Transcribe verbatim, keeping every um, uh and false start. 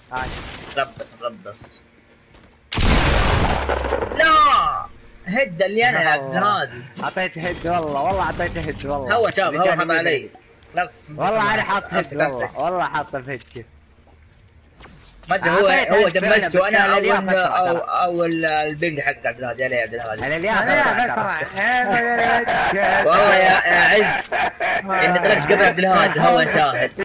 مربص مربص. لا هد اللي انا يا عبد الهادي. اعطيت هيد والله، والله اعطيت هيد والله. هو شاف هو حط علي. والله انا حاط هيد والله، والله حاط الهيد كيف. ما ادري هو هو دمجته انا او او او البنج حق عبد الهادي. يا عبد الهادي انا اليوم والله يا عز اني طلعت قبل عبد الهادي هو شاهد.